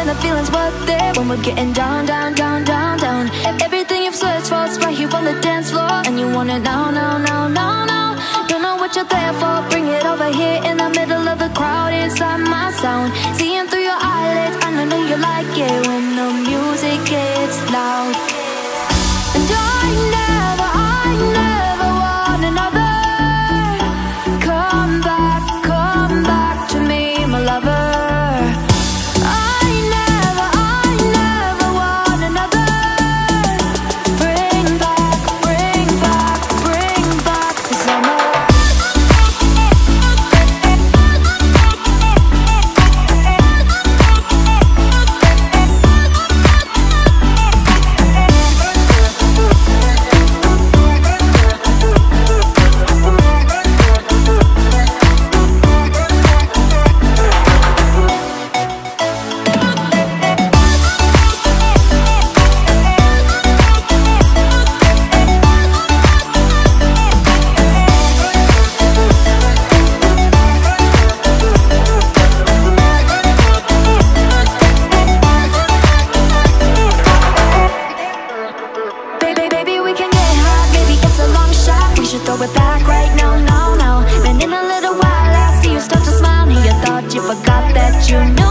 the feeling's worth it when we're getting down, down, down, down, down. Everything you've searched for is right here on the dance floor, and you want it now, now, now, now, now. Don't know what you're there for, bring it over here in the middle of the crowd inside my sound. Seeing through your eyelids, and I know you like it when the music gets loud. And I never want another. Come back to me, my lover. I never want another. Bring back the summer. Throw it back right now, now, now. And in a little while I see you start to smile, and you thought you forgot that you knew